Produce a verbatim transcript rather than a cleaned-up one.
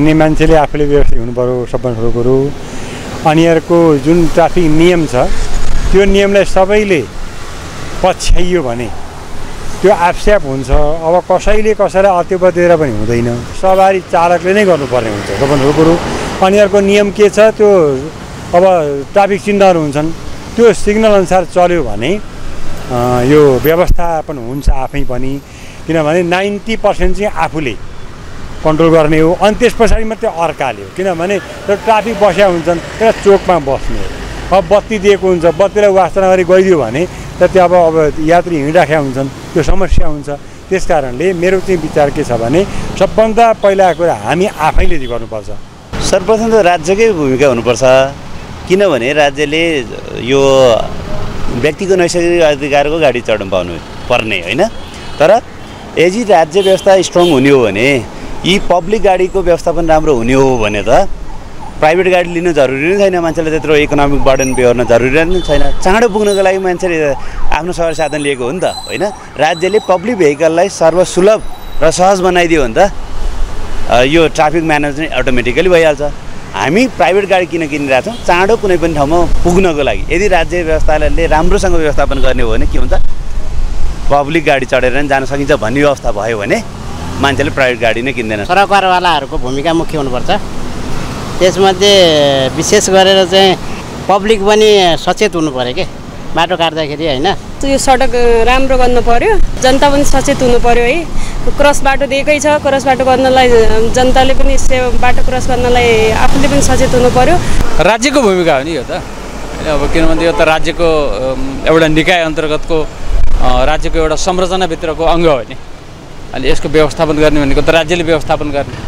हिँड्ने मान्छेले आफूले व्यवस्थित हुनु पर्यो सबभन्दा ठुलो कुरो। अनि यहाँको जुन ट्राफिक नियम छ त्यो नियमलाई सबैले पछ्याइयो भने त्यो आफस्याप हुन्छ। अब कसैले कसैलाई अत्युपत्ति दिएर पनि हुँदैन, सवारी चालकले नै गर्नुपर्ने हुन्छ सबभन्दा ठुलो कुरो। अनि अर्को नियम के छ त्यो अब ट्राफिक चिन्हहरू हुन्छन् त्यो सिग्नल अनुसार चल्यो भने यो व्यवस्थापन हुन्छ आफै पनि। किनभने नाइन्टी पर्सेन्ट चाहिँ आफूले कन्ट्रोल गर्ने हो, अनि त्यस पछाडि मात्रै अर्काले हो। किनभने त्यो ट्राफिक बस्या हुन्छन् एउटा चोकमा बस्ने हो, अब बत्ती दिएको हुन्छ बत्तीलाई वास्ता नगरी गइदियो भने त त्यो अब अब यात्री हिँडिराखेका हुन्छन्, त्यो समस्या हुन्छ। त्यस कारणले मेरो चाहिँ विचार के छ भने सबभन्दा पहिला कुरा हामी आफैले गर्नुपर्छ। सर्वप्रथम त राज्यकै भूमिका हुनुपर्छ, किनभने राज्यले यो व्यक्तिको नैसर्गिक अधिकारको गाडी चढ्नु पाउनु पर्ने होइन। तर यदि राज्य व्यवस्था स्ट्रङ हुने हो भने यी पब्लिक गाडीको व्यवस्थापन राम्रो हुने हो भने त प्राइभेट गाडी लिनु जरुरी नै छैन, मान्छेले त्यत्रो इकोनोमिक बर्डन बेहोर्न जरुरी नै छैन। चाँडो पुग्नको लागि मान्छेले आफ्नो सवारी साधन लिएको हो नि त होइन। राज्यले पब्लिक भेहिकललाई सर्वसुलभ र सहज बनाइदियो भने त यो ट्राफिक म्यानेजमेन्ट अटोमेटिकली भइहाल्छ। हामी प्राइभेट गाडी किन किनिरहेको छौँ? चाँडो कुनै पनि ठाउँमा पुग्नको लागि। यदि राज्य व्यवस्थाले राम्रोसँग व्यवस्थापन गर्ने हो भने के हुन्छ, पब्लिक गाडी चढेर पनि जान सकिन्छ भन्ने व्यवस्था भयो भने मान्छेले प्राइभेट गाडी नै किन्दैन। सरकारवालाहरूको भूमिका मुख्य हुनुपर्छ। त्यसमध्ये विशेष गरेर चाहिँ पब्लिक पनि सचेत हुनु पर्यो के बाटो काट्दाखेरि होइन। यो सडक राम्रो गर्नु पर्यो, जनता पनि सचेत हुनु पर्यो है। क्रस बाटो दिएकै छ, क्रस बाटो गर्नलाई जनताले पनि सेवा बाटो क्रस गर्नलाई आफूले पनि सचेत हुनु पर्यो। राज्यको भूमिका हो नि यो त होइन। अब किनभने यो त राज्यको एउटा निकाय अन्तर्गतको राज्यको एउटा संरचनाभित्रको अङ्ग हो नि। अनि यसको व्यवस्थापन गर्ने भनेको त राज्यले व्यवस्थापन गर्ने।